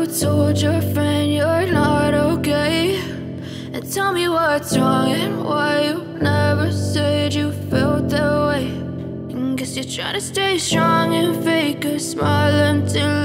told your friend you're not okay? And tell me what's wrong and why you never said you felt that way. And guess you're trying to stay strong and fake a smile until